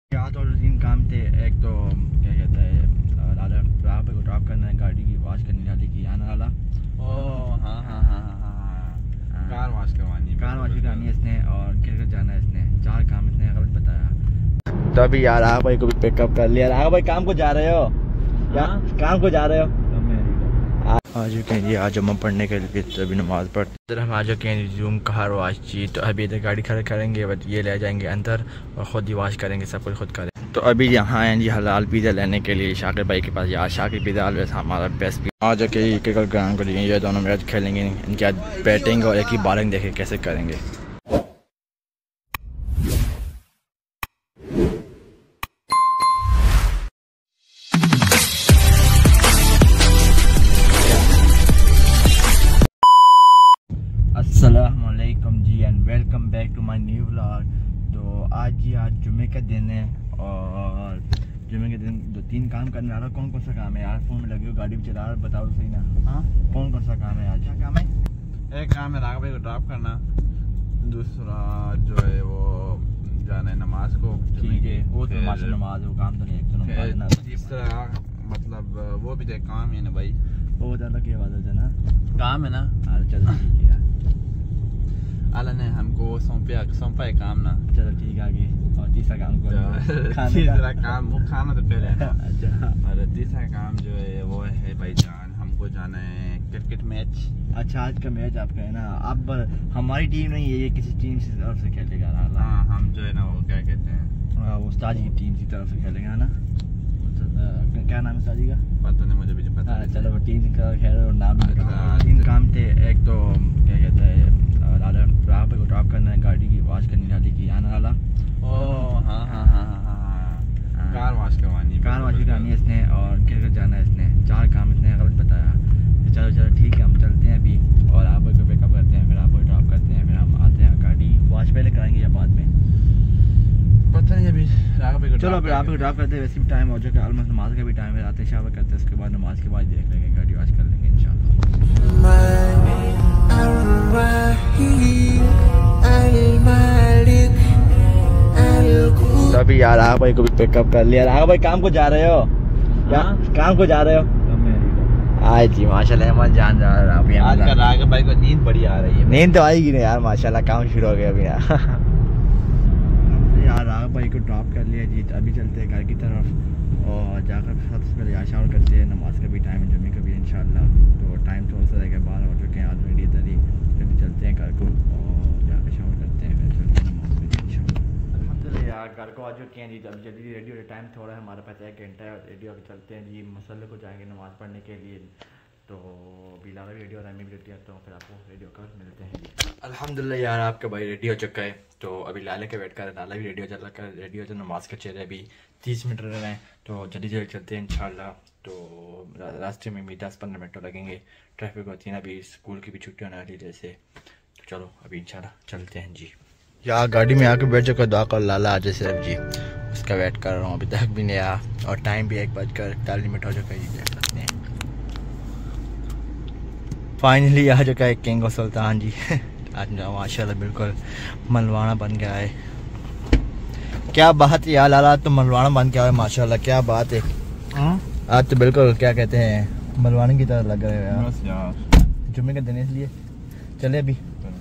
यार तो 3 काम थे। एक तो क्या कहता है लाला राह को ड्रॉप करना है, गाड़ी की वॉश करनी लाली की आना लाला। कार वॉश करवानी है इसने और गिर जाना है इसने। 4 काम इसने गलत बताया। तो अभी यार राह भाई को भी पिकअप कर लिया। राह भाई काम को जा रहे हो या काम को जा रहे हो? आ चुके हैं जी आज जमा पढ़ने के लिए। तो अभी नमाज़ पढ़ते इधर हम आ चुके हैं जूम कार वाश जी। तो अभी इधर गाड़ी खड़ा करेंगे, बट ये ले जाएंगे अंदर और ख़ुद ही वाश करेंगे, सब कुछ खुद करें। तो अभी यहाँ हैं जी हलाल पिज़्ज़ा लेने के लिए शाकिर भाई के पास। यार शाकिर पिज़्ज़ा ऑलवेज हमारा बेस्ट पिज़्ज़ा। आ जाके क्रिकेट ग्राउंड को लिए ये दोनों मैच खेलेंगे। इनकी आज बैटिंग और एक ही बॉलिंग देखे कैसे करेंगे। अस्सलामुअलैकुम जी and welcome back to my new vlog. तो आज जुमे का दिन है और जुमे के दिन 2-3 काम करने वाला। कौन कौन सा काम है यार? फोन में लगे हो, गाड़ी भी चला रहा, बताओ सही ना। हाँ कौन कौन सा काम है आज? क्या काम है? एक काम है राघव भाई को ड्रॉप करना, दूसरा जो है वो जाना है नमाज को। ठीक है, वो तो नमाज वो काम तो नहीं, एक तो नमाज ना। तीसरा मतलब वो भी तो एक काम है ना भाई, वो ज़्यादा की आवाज़ है ना, काम है ना। चलो ठीक है, अल्लाह ने हमको सौंपा है काम ना। चलो ठीक है आगे। और तीसरा काम तीसरा काम वो खाना तो पहले है ना। अच्छा। और तीसरा काम जो है वो है भाईजान, हमको जाना है क्रिकेट मैच। अच्छा आज का मैच आपका है ना। अब हमारी टीम नहीं है, ये किसी टीम से तरफ से खेलेगा। हाँ हम जो है ना वो क्या कहते हैं वो उस्ताद जी की टीम की तरफ से खेलेगा ना। क्या नाम है उस्ताद जी का? पता नहीं, मुझे भी पता नहीं। चलो वो टीम की तरफ खेल और नाम 3 काम थे। एक तो क्या कहता है लाला राह पे को ड्रॉप करना है, गाड़ी की वॉश करनी लाली की आना लाला। कार वॉश करवानी है इसने और गिर जाना है इसने। 4 काम इसने गलत बताया। तो चलो ठीक है, हम चलते हैं अभी और आप को पिकअप करते हैं, फिर आपको ड्रॉप करते हैं, फिर हम आते हैं। गाड़ी वॉश पहले कराएंगे या बाद में पता नहीं अभी। चलो फिर आपको ड्रॉप करते हैं, वैसे भी टाइम हो चुका है ऑलमोस्ट, नमाज का भी टाइम है। आते शावर करते हैं, उसके बाद नमाज के बाद देख लेंगे, गाड़ी वॉश कर लेंगे इंशाल्लाह। तो अभी यार राघव भाई को भी पिकअप कर लिया। राघव भाई काम को जा रहे हो या काम को जा रहे हो? आए जी माशाल्लाह, अहमद जान जा रहा है। आज का राघव भाई को नींद बड़ी आ रही है। नींद तो आएगी नहीं यार, माशाल्लाह काम शुरू हो गया अभी यार राघव भाई को ड्रॉप कर लिया जी। अभी चलते हैं घर की तरफ और जाकर सबसे पहले याशावर करते हैं। नमाज का भी टाइम है, जुम्मे का भी इंशाल्लाह। तो टाइम थोड़ा सा रहेगा, 12 हो चुके हैं ऑलरेडी इधर ही। अभी चलते हैं घर को और जाकर शावर करते हैं, फिर चलते हैं नमाज में इंशाल्लाह। अल्हम्दुलिल्लाह यार घर को आ चुके हैं जी। अब जल्दी रेडी हो, टाइम थोड़ा है हमारे पास, 1 घंटा है। रेडी होकर चलते हैं जी, मसल्ले को जाएंगे नमाज़ पढ़ने के लिए। तो बिलाल भी रेडी हो रहा है, मैं भी रेडी होता हूँ, फिर आपको रेडी होकर मिलते हैं। अल्हम्दुलिल्लाह यार आपका भाई रेडी हो चुका है। तो अभी लाले के वेट कर रहे हैं, लाला भी रेडी हो जाता है। रेडी हो जाए नमाज के चेहरे अभी 30 मिनट रह रहे हैं, तो जल्दी चलते हैं इंशाल्लाह। तो रास्ते में भी 10-15 मिनट लगेंगे, ट्रैफिक होती है ना, अभी स्कूल की भी छुट्टी होने वाली जैसे। तो चलो अभी इंशाल्लाह चलते हैं जी। यार गाड़ी में आके बैठ चुका, दुआ कर लाला आज सिर्फ जी, उसका वेट कर रहा हूँ, अभी तक भी नहीं आया। और टाइम भी 1:41 हो चुका है जी, देख सकते हैं। फाइनली आ चुका है किंग और सुल्तान जी। आज माशाल्लाह बिल्कुल मलवाना बन गया है। क्या बात है यार लाला, तो मलवाना बन गया है माशाल्लाह, क्या बात है। आज तो बिल्कुल क्या कहते हैं मलवाने की तरह लग रहे हैं यार। जुम्मे का दिन इसलिए चले अभी।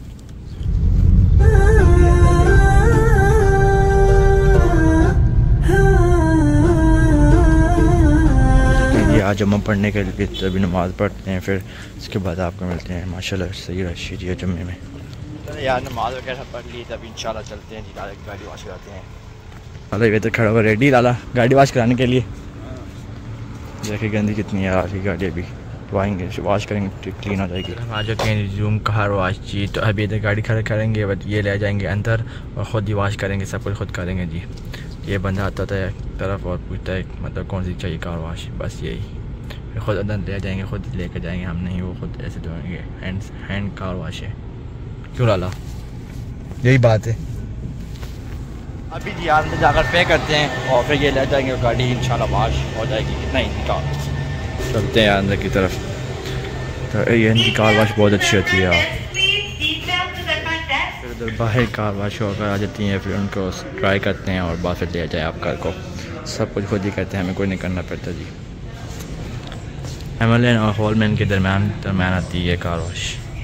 आज जुम्मा पढ़ने के लिए तो अभी नमाज़ पढ़ते हैं, फिर उसके बाद आपको मिलते हैं। माशाल्लाह सही रश जी है जुम्मे में। तो यार नमाज़ वगैरह पढ़ ली, तब इंशाल्लाह चलते हैं जी, गाड़ी वॉश कराते हैं। लाला ये तो खड़ा हुआ रेडी, लाला गाड़ी वॉश कराने के लिए। देखिए गंदी कितनी है यार गाड़ी, अभी धोएंगे, वॉश करेंगे, क्लीन हो जाएगी। हम आ जाते हैं जूम कार वाश जी। तो अभी इधर गाड़ी खड़ा करेंगे, बट ये ले जाएंगे अंदर और ख़ुद ही वॉश करेंगे, सब कुछ खुद करेंगे जी। ये बंदा आता था एक तरफ और पूछता है मतलब कौन सी चाहिए कार वाश, बस यही। फिर खुद अंदर ले जाएंगे, खुद लेकर जाएंगे, हम नहीं, वो खुद ऐसे धोएंगे। हैंड कार वाश है, क्यों लाला? यही बात है। अभी जी यार अंदर जाकर पे करते हैं और फिर ये ले जाएंगे, गाड़ी इंशाल्लाह वॉश हो जाएगी। नहीं निकाल, चलते हैं यार अंदर की तरफ। तो ये इनकी कार वाश बहुत अच्छी होती है यार। फिर उधर बाहर कार वाश होकर आ जाती हैं, फिर उनको ट्राई करते हैं और बाद फिर ले जाए आप कार को। सब कुछ खुद ही करते हैं, हमें कोई नहीं करना पड़ता जी। हिमालयन और हॉलमैन के दरम्यान आती है कार वॉश।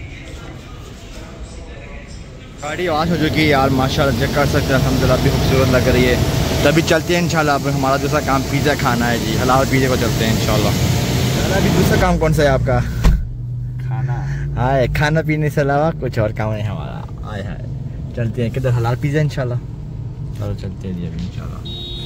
गाड़ी वॉश हो चुकी है यार, माशाल्लाह चेक कर सकते हैं, अल्हम्दुलिल्लाह भी खूबसूरत लग रही है। तभी चलते हैं इंशाल्लाह। अब हमारा दूसरा काम पिज़्ज़ा खाना है जी, हलाल पिज़्ज़ा को चलते हैं इंशाल्लाह। अभी दूसरा काम कौन सा है आपका? खाना। हाय, खाना पीने से अलावा कुछ और काम है हमारा। हाय हाय, चलते हैं किधर? हलाल पिज़्ज़ा इंशाल्लाह। चलो चलते हैं जी अभी इंशाल्लाह।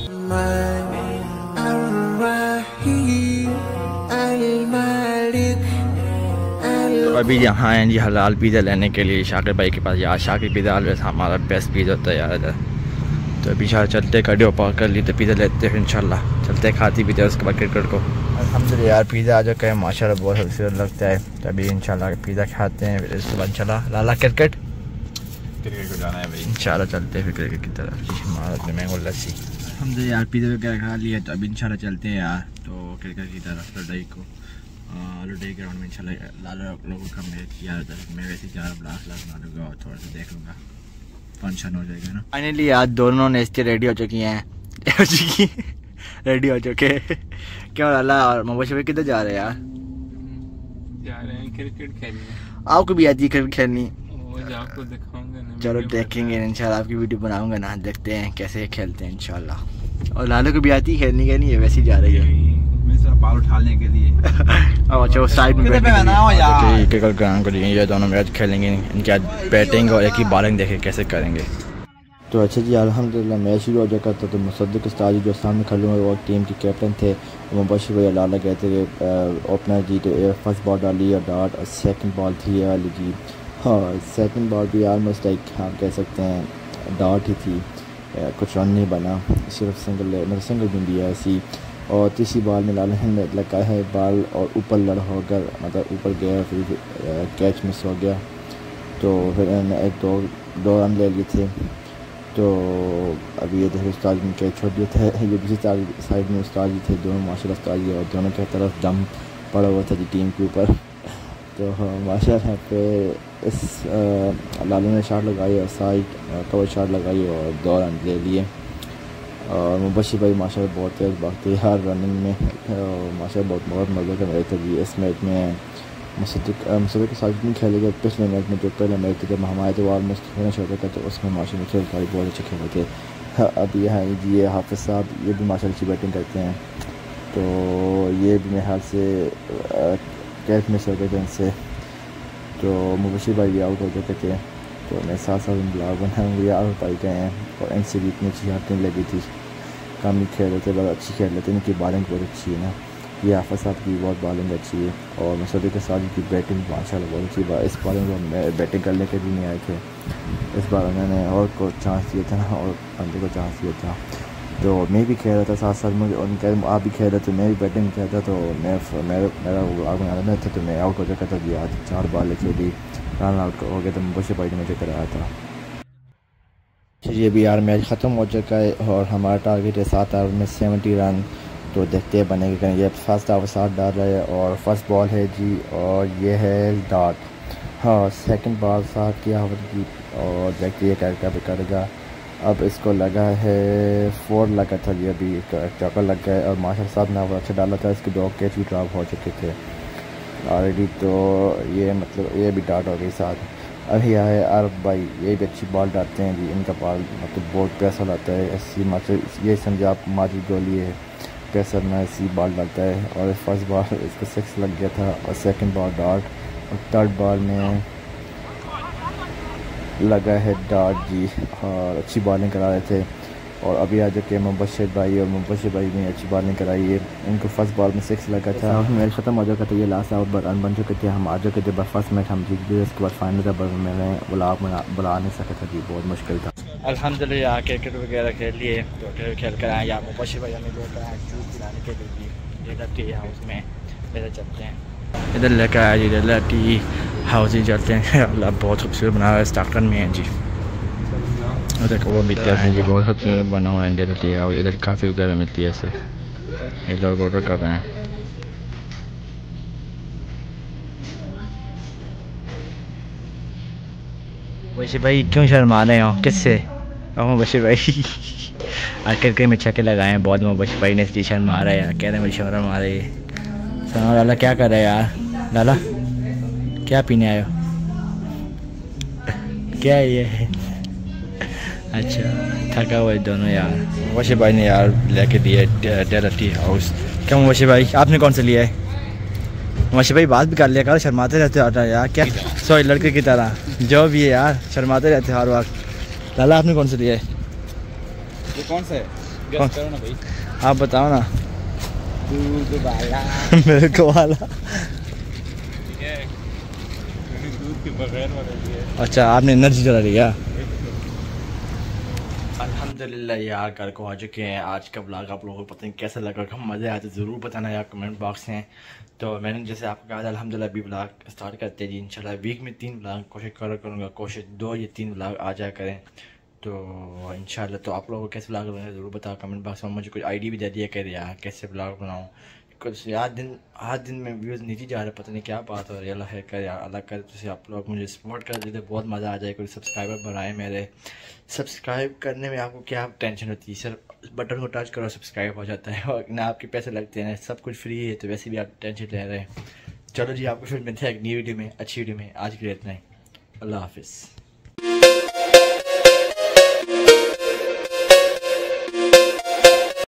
तो अभी यहाँ हैं जी हलाल पिज़्ज़ा लेने के लिए शाकिर भाई के पास। यार शाकिर पिज़्ज़ा हमारा बेस्ट पिज़्ज़ा होता है यार इधर। तो अभी चलते गाड़ी पार्क कर ली तो पिज़्ज़ा लेते हैं इंशाल्लाह। चलते खाती पीते उसके बाद क्रिकेट को। अल्हम्दुलिल्लाह यार पिज़्ज़ा आ चुका है माशाल्लाह, बहुत खूबसूरत लगता है। तो अभी इंशाल्लाह पिज़्ज़ा खाते हैं, फिर उसके बाद इंशाल्लाह लाला क्रिकेट को जाना है भाई। इंशाल्लाह चलते हैं फिर क्रिकेट की तरफ जी। हमारा मैंगो लस्सी अल्हम्दुलिल्लाह यार पिज़्ज़ा वगैरह खा लिया, तो अभी इंशाल्लाह चलते हैं यार तो क्रिकेट की तरफ। लड़ाई को लड़ाई ग्राउंड में इंशाल्लाह लाला लोगों का मैच किया था। मैं वैसे 4 ब्लास बना लूँगा और थोड़ा सा देख लूँगा, फंक्शन हो जाएगा ना। फाइनली आज दोनों नेस्ते रेडी हो चुकी हैं रेडी हो चुके। क्यों लाला और मोहम्मद किधर जा रहे हैं यार? जा रहे हैं क्रिकेट खेलने। आपको भी आती है क्रिकेट खेलनी? आपको दिखाऊंगा ना, चलो देखेंगे इंशाल्लाह, आपकी वीडियो बनाऊंगा ना, देखते हैं कैसे खेलते हैं इंशाल्लाह। और लाला को भी आती है खेलनी के? नहीं है, वैसे ही जा रही है मैं सिर्फ बाल उठाने के लिए। अच्छा वो साइड में बैठे यार। क्रिकेट ग्राउंड को ये दोनों मैच खेलेंगे, इनकी आज बैटिंग और एक ही बॉलिंग देखे कैसे करेंगे। तो अच्छा जी अल्हम्दुलिल्लाह मैच शुरू हो जाता था। तो मुसद्दिक उस्ताद जो सामने खड़े हुए वो टीम के कैप्टन थे, मुबशिर भाई लाला कहते थे ओपनर जी। तो फर्स्ट बॉल डाली और डॉट, और सेकंड बॉल थी ये वाली जी। हाँ सेकंड बॉल भी ऑलमोस्ट लाइक हम कह सकते हैं डॉट ही थी, कुछ रन नहीं बना, सिर्फ सिंगल भी दिया ऐसी। और तीसरी बॉल में लाला ने लगा है बॉल और ऊपर लड़ होकर मतलब ऊपर गया, फिर कैच मिस हो गया। तो फिर उन्होंने एक दो रन ले लिए थे। तो अभी ये देखो उस्ताद ने कैच छोड़ दिया था। ये दूसरी साइड में उस्ताद जी थे, दोनों माशाल्लाह उस्ताद जी, और दोनों की तरफ दम पड़ा हुआ था जी टीम के ऊपर। तो माशाल्लाह पे इस लालू ने शॉट लगाई और साइड कवर शॉट लगाई और 2 रन ले लिए। और मुबशिर भाई माशाल्लाह बहुत तेज़ भागते हर रनिंग में, माशाल्लाह बहुत मज़ा कर रहे थे जी। इस मैच में मुसद्दिक के साथ नहीं खेले गए। पिछले मैच में जो पहले मैच थे जब हम आए थे वो ऑलमोस्ट फिनिश हो गया था, तो उसमें माशाल्लाह खेल सारी बहुत अच्छे खेले थे। अभी यहाँ जी ये हाफिज़ साहब ये भी माशाल्लाह अच्छी बैटिंग करते हैं। तो ये भी मेरे ख्याल से कैच मिस हो गए थे इनसे। तो मुबशिर भाई भी आउट हो चुके थे। तो मैं साथ ब्लॉग बनाऊँगी, आउट पाई गए हैं। और इनसे भी इतनी अच्छी हाथ नहीं लगी थी, कम ही खेल रहे थे, बहुत अच्छी खेल रहे थे। इनकी बॉलिंग बहुत अच्छी है ना, ये हाफिज़ साहब की बहुत बॉलिंग अच्छी है। और मुसद्दिक के साथ की बैटिंग माशाल्लाह बहुत अच्छी है। इस बॉलिंग में बैटिंग करने के भी नहीं आए थे, इस बार उन्होंने और को चांस दिया था ना, और बंदे को चांस दिया था। तो मैं भी खेल रहा था साथ साथ में, उनका आप भी खेल रहे थे, मैं भी बैटिंग किया था। तो मेरा आग बनाना था, तो मैं आउट हो चुका था जी। आज 4 बॉल खेली, रन आउट हो गया था। मुबशिर भाई ने मुझे कराया था। ये भी यार मैच ख़त्म हो चुका है और हमारा टारगेट है 7 ओवर में 70 रन। तो देखते हैं बनेगा करेंगे। ये फर्स्ट ओवर 7 डाल रहा है और फर्स्ट बॉल है जी, और ये है डॉट। हाँ सेकंड बॉल 7 की ओवर की, और देखते हैं क्या करेगा। अब इसको लगा है 4 लगा था जी, अभी चौका लग गया है। और माशाल्लाह 7 ने ओवर अच्छा डाला था, इसके 2 कैच भी ड्रॉप हो चुके थे ऑलरेडी। तो ये मतलब ये भी डॉट हो गई 7। अभी आए अरब भाई, ये भी अच्छी बॉल डालते हैं जी। इनका बॉल मतलब बहुत पैसा लाता है ऐसी, मतलब ये समझे आप माजी गोली है, पैसा ना ऐसी बॉल डालता है। और फर्स्ट बॉल इसको 6 लग गया था, और सेकंड बॉल डॉट, और थर्ड बॉल में लगा है डॉट जी। और अच्छी बॉलिंग करा रहे थे। और अभी आ जाके मुबशिर भाई, और मुबशिर भाई ने अच्छी बॉलिंग कराई है। इनको फर्स्ट बॉल में 6 लगा था। मैच ख़त्म हो चुका था, ये लास्ट आउट पर रन बन चुके थे, हम आ चुके थे। बस फर्स्ट मैच हम जीत गए, उसके बाद फाइनल था, बस मैंने बुला नहीं सका था जी, बहुत मुश्किल था। अल्हम्दुलिल्लाह आके क्रिकेट वगैरह खेल लिए, तो क्रिकेट खेल कर आए। या मुबशिर भाई हमें लेकर आए जूस पिलाने के लिए, लेकर टी हाउस में इधर चलते हैं। इधर लेकर आए जी, इधर टी हाउस ही चलते हैं। अल्लाह बहुत खूबसूरत बना हुआ है, स्टार्टन में है जी। उधर वो मिलता है जी, बहुत खूबसूरत बना हुआ है। इधर काफ़ी वगैरह मिलती है ऐसे, ये लोग ऑर्डर कर रहे हैं। बशीर भाई क्यों शर्मा रहे हो किससे? बशीर भाई आखिर में छक्के लगाए हैं बहुत। बशीर भाई ने इसलिए शर्मा रहा है यार, कह रहे हैं मुझे शर्म आ रही है। सुनो लाला क्या कर रहे हैं यार? लाला क्या पीने आए हो? क्या है ये? अच्छा थका हुआ है दोनों यार। बशीर भाई ने यार लेके दिए डेरा टी हाउस। क्यों बशीर भाई आपने कौन सा लिया है? बशीर भाई बात भी कर लिया कर, शर्माते रहते हो यार क्या? सॉरी लड़के की तरह जो भी है यार, शर्माते रहते हर वक्त। लाला आपने कौन सा लिया है? ये कौन सा है? गेस करो ना भाई। आप बताओ ना। दूध वाला। मेरे को वाला। ठीक है, दूध के बगैर वाला लिया। अच्छा आपने एनर्जी चला लिया। अल्हम्दुलिल्लाह यार घर को आ चुके हैं। आज का ब्लॉग आप लोगों को पता नहीं कैसा लगा, हम मज़े आए तो ज़रूर बताना यार कमेंट बॉक्स में। तो मैंने जैसे आपको कहा था अल्हम्दुलिल्लाह अभी ब्लॉग स्टार्ट करते हैं जी इंशाल्लाह। वीक में 3 ब्लॉग कोशिश करूँगा, कोशिश 2 या 3 ब्लॉग आ जाया करें तो इंशाल्लाह। तो आप लोगों को कैसे ब्लॉग बनाए ज़रूर बताओ कमेंट बॉक्स में। मुझे कुछ आइडिया भी दे दिया कर यार कैसे ब्लॉग बनाऊँ। कुछ यार आज दिन में व्यूज़ नीचे जा रहा है, पता नहीं क्या बात हो रही है। अल्लाह खैर करे यार, अल्लाह करे तो आप लोग मुझे सपोर्ट कर देते बहुत मज़ा आ जाए। कोई सब्सक्राइबर बढ़ाए मेरे। सब्सक्राइब करने में आपको क्या टेंशन होती है? सर बटन को टच करो सब्सक्राइब हो जाता है और ना आपके पैसे लगते हैं, सब कुछ फ्री है तो वैसे भी आप टेंशन ले रहे हैं। चलो जी आपको फिर मिलते हैं एक नई वीडियो में, अच्छी वीडियो में। आज के लिए इतना ही, अल्लाह हाफिज़।